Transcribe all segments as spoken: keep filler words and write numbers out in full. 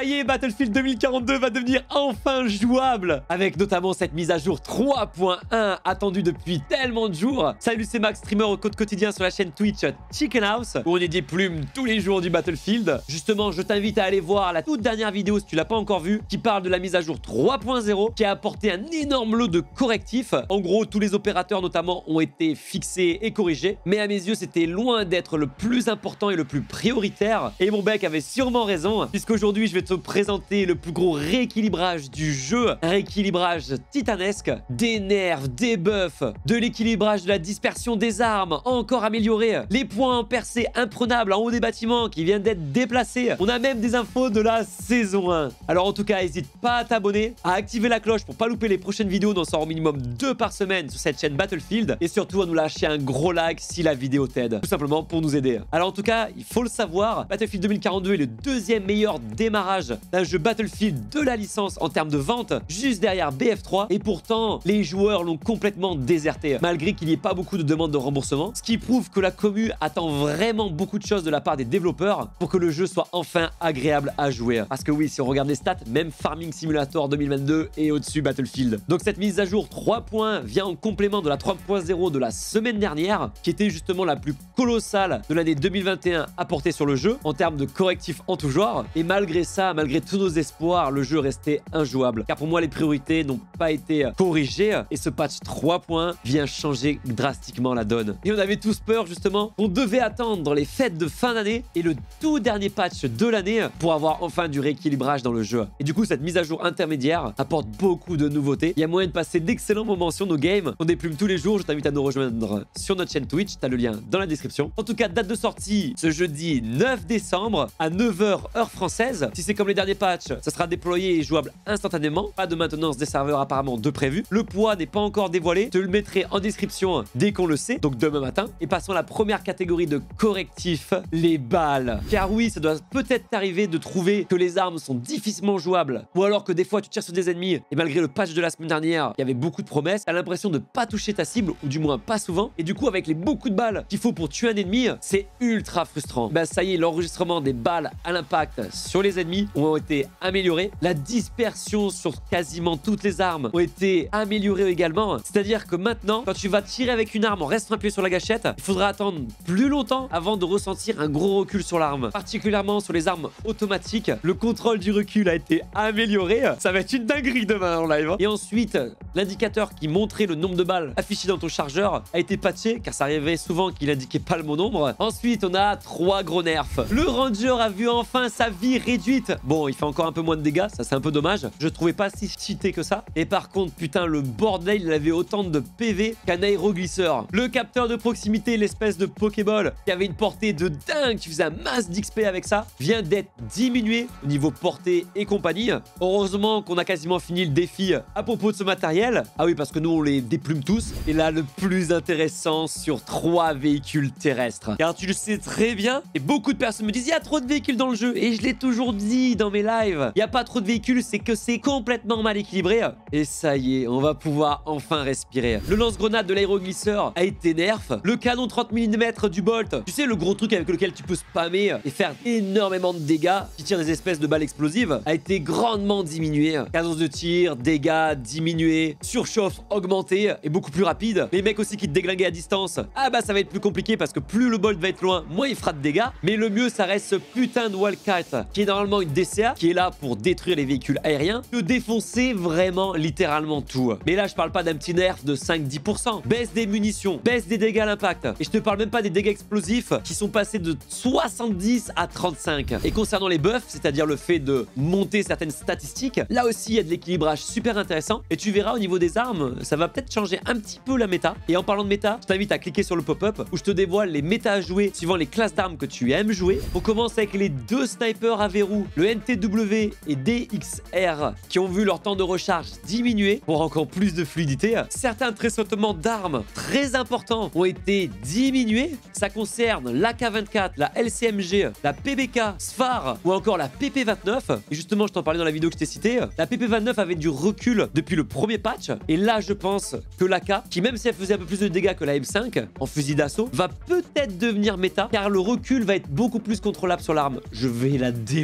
ça y est, Battlefield deux mille quarante-deux va devenir enfin jouable, avec notamment cette mise à jour trois point un attendue depuis tellement de jours. Salut, c'est Max, streamer au code quotidien sur la chaîne Twitch Chicken House, où on est des plumes tous les jours du Battlefield. Justement, je t'invite à aller voir la toute dernière vidéo si tu l'as pas encore vue, qui parle de la mise à jour trois point zéro, qui a apporté un énorme lot de correctifs. En gros, tous les opérateurs notamment ont été fixés et corrigés, mais à mes yeux, c'était loin d'être le plus important et le plus prioritaire. Et mon bec avait sûrement raison, puisqu'aujourd'hui, je vais te présenter le plus gros rééquilibrage du jeu, un rééquilibrage titanesque, des nerfs, des buffs, de l'équilibrage de la dispersion des armes, encore amélioré, les points en percée imprenables en haut des bâtiments qui viennent d'être déplacés. On a même des infos de la saison un. Alors en tout cas, n'hésite pas à t'abonner, à activer la cloche pour pas louper les prochaines vidéos. On en sort au minimum deux par semaine sur cette chaîne Battlefield, et surtout à nous lâcher un gros like si la vidéo t'aide, tout simplement pour nous aider. Alors en tout cas, il faut le savoir, Battlefield deux mille quarante-deux est le deuxième meilleur démarrage d'un jeu Battlefield de la licence en termes de vente, juste derrière B F trois, et pourtant les joueurs l'ont complètement déserté, malgré qu'il n'y ait pas beaucoup de demandes de remboursement, ce qui prouve que la commu attend vraiment beaucoup de choses de la part des développeurs pour que le jeu soit enfin agréable à jouer. Parce que oui, si on regarde les stats, même Farming Simulator deux mille vingt-deux est au-dessus Battlefield. Donc cette mise à jour trois points vient en complément de la trois point zéro de la semaine dernière, qui était justement la plus colossale de l'année deux mille vingt et un apportée sur le jeu en termes de correctifs en tout genre. Et malgré ça, malgré tous nos espoirs, le jeu restait injouable, car pour moi les priorités n'ont pas été corrigées, et ce patch trois points vient changer drastiquement la donne. Et on avait tous peur justement qu'on devait attendre les fêtes de fin d'année et le tout dernier patch de l'année pour avoir enfin du rééquilibrage dans le jeu. Et du coup, cette mise à jour intermédiaire apporte beaucoup de nouveautés. Il y a moyen de passer d'excellents moments sur nos games. On déplume tous les jours. Je t'invite à nous rejoindre sur notre chaîne Twitch. T'as le lien dans la description. En tout cas, date de sortie ce jeudi neuf décembre à neuf heures heure française. Si c'est comme les derniers patchs, ça sera déployé et jouable instantanément. Pas de maintenance des serveurs apparemment de prévu. Le poids n'est pas encore dévoilé. Je te le mettrai en description dès qu'on le sait, donc demain matin. Et passons à la première catégorie de correctifs, les balles. Car oui, ça doit peut-être t'arriver de trouver que les armes sont difficilement jouables, ou alors que des fois tu tires sur des ennemis et malgré le patch de la semaine dernière, il y avait beaucoup de promesses, t'as l'impression de pas toucher ta cible, ou du moins pas souvent, et du coup avec les beaucoup de balles qu'il faut pour tuer un ennemi, c'est ultra frustrant. Bah ça y est, l'enregistrement des balles à l'impact sur les ennemis ont été améliorés, la dispersion sur quasiment toutes les armes ont été améliorées également, c'est-à-dire que maintenant, quand tu vas tirer avec une arme en restant appuyé sur la gâchette, il faudra attendre plus longtemps avant de ressentir un gros recul sur l'arme. Particulièrement sur les armes automatiques, le contrôle du recul a été amélioré. Ça va être une dinguerie demain en live. Et ensuite, l'indicateur qui montrait le nombre de balles affiché dans ton chargeur a été patché, car ça arrivait souvent qu'il indiquait pas le bon nombre. Ensuite, on a trois gros nerfs. Le Ranger a vu enfin sa vie réduite. Bon, il fait encore un peu moins de dégâts, ça c'est un peu dommage. Je trouvais pas si cheaté que ça. Et par contre, putain, le bordel, il avait autant de P V qu'un aéroglisseur. Le capteur de proximité, l'espèce de Pokéball qui avait une portée de dingue, tu faisais un masse d'X P avec ça, vient d'être diminué au niveau portée et compagnie. Heureusement qu'on a quasiment fini le défi à propos de ce matériel. Ah oui, parce que nous on les déplume tous. Et là, le plus intéressant sur trois véhicules terrestres. Car tu le sais très bien, et beaucoup de personnes me disent il y a trop de véhicules dans le jeu. Et je l'ai toujours dit dans mes lives, il n'y a pas trop de véhicules, c'est que c'est complètement mal équilibré. Et ça y est, on va pouvoir enfin respirer. Le lance-grenade de l'aéroglisseur a été nerf. Le canon trente millimètres du Bolt, tu sais, le gros truc avec lequel tu peux spammer et faire énormément de dégâts, qui tire des espèces de balles explosives, a été grandement diminué. Cadence de tir, dégâts diminués, surchauffe augmentée et beaucoup plus rapide. Les mecs aussi qui te déglinguaient à distance, ah bah ça va être plus compliqué parce que plus le Bolt va être loin, moins il fera de dégâts. Mais le mieux, ça reste ce putain de Wildcat, qui est normalement une D C A, qui est là pour détruire les véhicules aériens, de défoncer vraiment littéralement tout. Mais là, je parle pas d'un petit nerf de cinq à dix pour cent. Baisse des munitions, baisse des dégâts à l'impact. Et je te parle même pas des dégâts explosifs qui sont passés de soixante-dix à trente-cinq. Et concernant les buffs, c'est-à-dire le fait de monter certaines statistiques, là aussi il y a de l'équilibrage super intéressant. Et tu verras au niveau des armes, ça va peut-être changer un petit peu la méta. Et en parlant de méta, je t'invite à cliquer sur le pop-up où je te dévoile les méta à jouer suivant les classes d'armes que tu aimes jouer. On commence avec les deux snipers à verrou, le N T W et D X R, qui ont vu leur temps de recharge diminuer pour encore plus de fluidité. Certains tressautements d'armes très importants ont été diminués. Ça concerne l'A K vingt-quatre, la L C M G, la P B K, S F A R ou encore la P P vingt-neuf. Et justement, je t'en parlais dans la vidéo que je t'ai citée, la P P vingt-neuf avait du recul depuis le premier patch. Et là, je pense que l'A K, qui même si elle faisait un peu plus de dégâts que la M cinq en fusil d'assaut, va peut-être devenir méta, car le recul va être beaucoup plus contrôlable sur l'arme. Je vais la déplumer en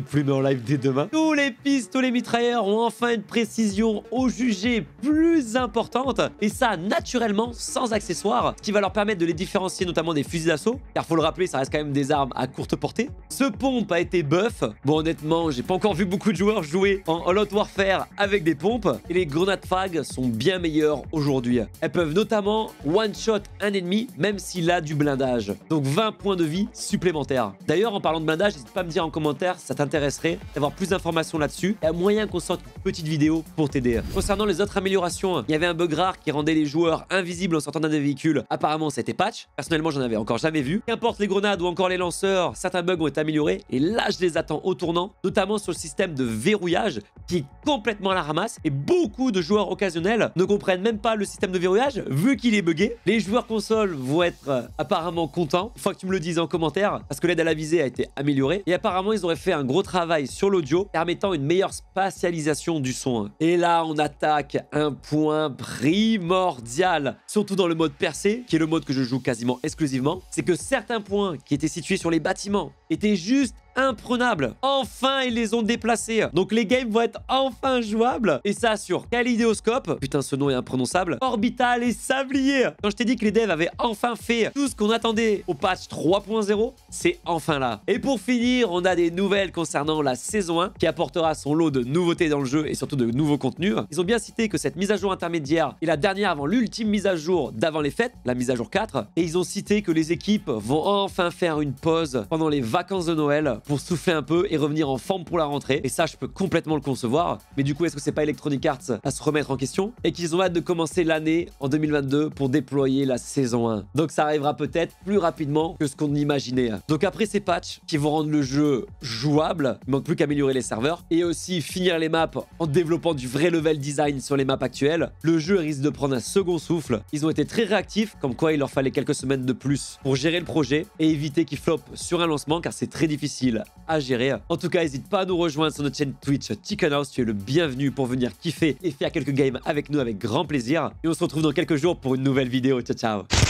live dès demain. Tous les pistolets mitrailleurs ont enfin une précision au jugé plus importante. Et ça, naturellement, sans accessoires, ce qui va leur permettre de les différencier notamment des fusils d'assaut. Car faut le rappeler, ça reste quand même des armes à courte portée. Ce pompe a été buff. Bon, honnêtement, j'ai pas encore vu beaucoup de joueurs jouer en All Out Warfare avec des pompes. Et les grenades frag sont bien meilleures aujourd'hui. Elles peuvent notamment one-shot un ennemi, même s'il a du blindage. Donc vingt points de vie supplémentaires. D'ailleurs, en parlant de blindage, n'hésite pas à me dire en commentaire si ça t'intéresserait d'avoir plus d'informations là-dessus. Il y a moyen qu'on sorte une petite vidéo pour t'aider. Concernant les autres améliorations, il y avait un bug rare qui rendait les joueurs invisibles en sortant d'un des véhicules. Apparemment, c'était patch. Personnellement, j'en avais encore jamais vu. Qu'importe les grenades ou encore les lanceurs, certains bugs ont été améliorés. Et là, je les attends au tournant, notamment sur le système de verrouillage qui est complètement à la ramasse. Et beaucoup de joueurs occasionnels ne comprennent même pas le système de verrouillage vu qu'il est buggé. Les joueurs console vont être euh, apparemment contents. Il faut que tu me le dises en commentaire parce que l'aide à la visée a été améliorée. Et apparemment, ils auraient fait un gros travail sur l'audio permettant une meilleure spatialisation du son. Et là, on attaque un point primordial, surtout dans le mode percé, qui est le mode que je joue quasiment exclusivement. C'est que certains points qui étaient situés sur les bâtiments étaient juste imprenables. Enfin, ils les ont déplacés. Donc les games vont être enfin jouables. Et ça sur Kaléidoscope, putain ce nom est imprononçable, Orbital et Sablier. Quand je t'ai dit que les devs avaient enfin fait tout ce qu'on attendait au patch trois point zéro, c'est enfin là. Et pour finir, on a des nouvelles concernant la saison un qui apportera son lot de nouveautés dans le jeu et surtout de nouveaux contenus. Ils ont bien cité que cette mise à jour intermédiaire est la dernière avant l'ultime mise à jour d'avant les fêtes, la mise à jour quatre. Et ils ont cité que les équipes vont enfin faire une pause pendant les vacances de Noël pour souffler un peu et revenir en forme pour la rentrée. Et ça, je peux complètement le concevoir. Mais du coup, est-ce que c'est pas Electronic Arts à se remettre en question et qu'ils ont hâte de commencer l'année en deux mille vingt-deux pour déployer la saison un. Donc ça arrivera peut-être plus rapidement que ce qu'on imaginait. Donc après ces patchs qui vont rendre le jeu jouable, il manque plus qu'à améliorer les serveurs et aussi finir les maps en développant du vrai level design sur les maps actuelles, le jeu risque de prendre un second souffle. Ils ont été très réactifs, comme quoi il leur fallait quelques semaines de plus pour gérer le projet et éviter qu'il floppe sur un lancement car c'est très difficile à gérer. En tout cas, n'hésite pas à nous rejoindre sur notre chaîne Twitch Chicken House, tu es le bienvenu pour venir kiffer et faire quelques games avec nous avec grand plaisir. Et on se retrouve dans quelques jours pour une nouvelle vidéo. Ciao ciao.